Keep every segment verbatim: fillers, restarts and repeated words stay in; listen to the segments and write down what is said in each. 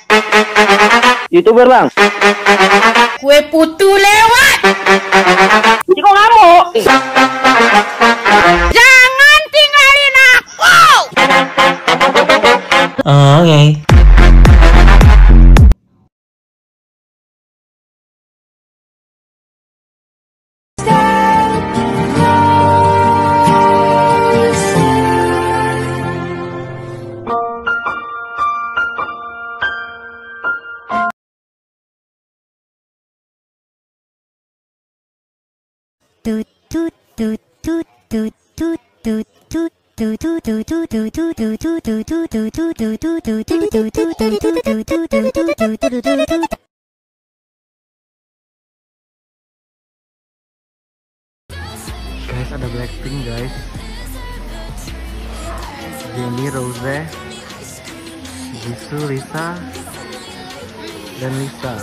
YouTuber bang. Kue putu lewat. Jadi kok ngamuk? Jangan tinggalin aku. Oh, oke. Okay. Guys, ada Blackpink guys. Jennie, Riceh, Jisoo, Lisa, dan Lisa.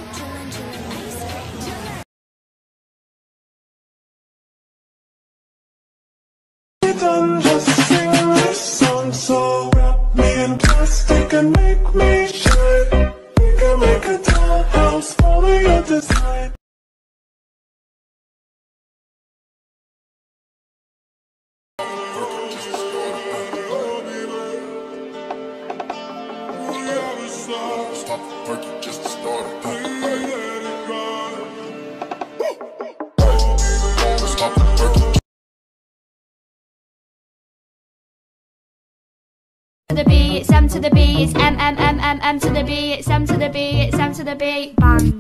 Just sing this song, so wrap me in plastic and make me shine. We can make a dollhouse, follow your design. To the B, it's M to the B, it's M M M M M to the B, it's M to the B, it's M to the B, bang.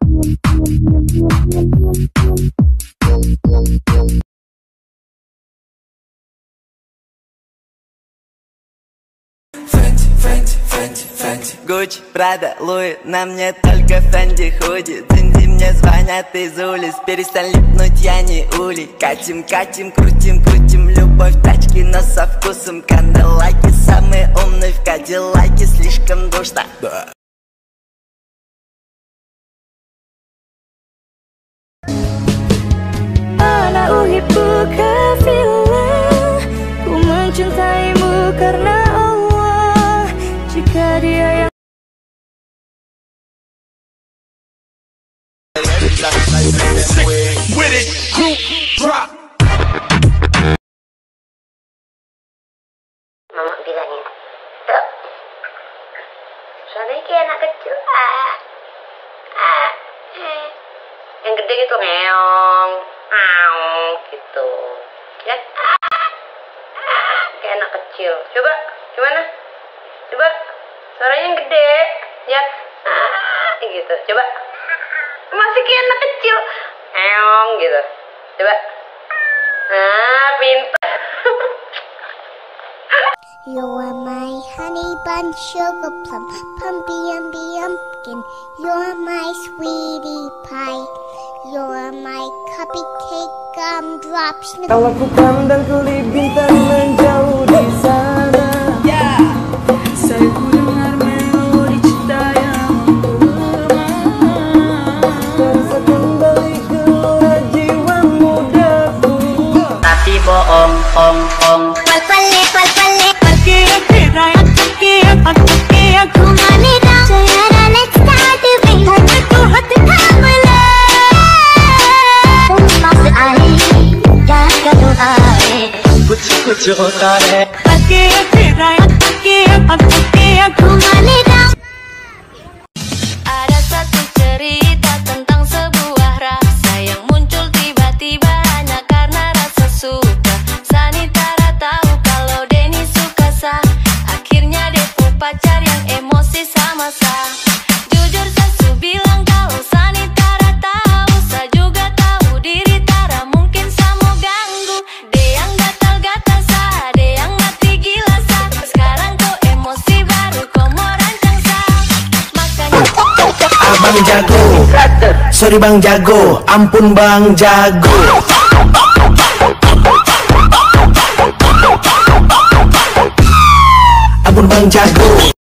Фэнти, Фэнти, Фэнти, Фэнти, Гуччи, Прада, Луи, на мне только Фэнди худи. Динди мне звонят из улиц, перестань липнуть, я не улей. Катим, катим, крутим, крутим, любовь в тачке, но со вкусом кандалаки. Самый умный в кадиллаке, слишком душно. Ana uhibbuka fillah, ku mencintaimu karena Allah. Jika dia yang With it, group drop. Mama bilangin, tuh, soalnya kayak anak kecil, ah, ah, eh. Yang gede gitu ngeong, aung, gitu, ya, ah, ah, kayak anak kecil. Coba, gimana? Coba, suaranya yang gede, ya, ah, gitu. Coba, masih kayak anak kecil, ngeong, gitu. Coba, ah, pintar. You are my honey bun, sugar plum, pumpy umby umpkin. You're my sweetie pie. You're my cupcake gumdrops. Kalau ku pandang kulit bintang menjauh di sana, yeah. Saya ku dengar melodi cinta yang bergema, terasa kembali gelora jiwa mudaku. Tapi bohong, ong, ong. Pal pale, pal pale. कुछ होता है ada satu cerita tentang sebuah rasa yang muncul tiba-tiba hanya karena rasa suka. Sanitara tahu kalau Denny suka Sa, akhirnya Depo pacar yang emosi sama Sa. Jujur Sasu bilang kalau Sanitara tahu, Sa juga tahu diri Tara mungkin Sa mau ganggu. De yang gatal-gatal Sa, de yang mati gila Sa. Sekarang kau emosi baru kau mau rancang Sa. Makanya Abang jago, sorry bang jago, ampun bang jago. Ampun bang jago.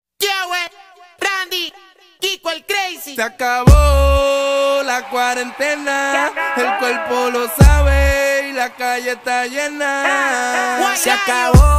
Se acabó la cuarentena, el cuerpo lo sabe y la calle está llena. Se acabó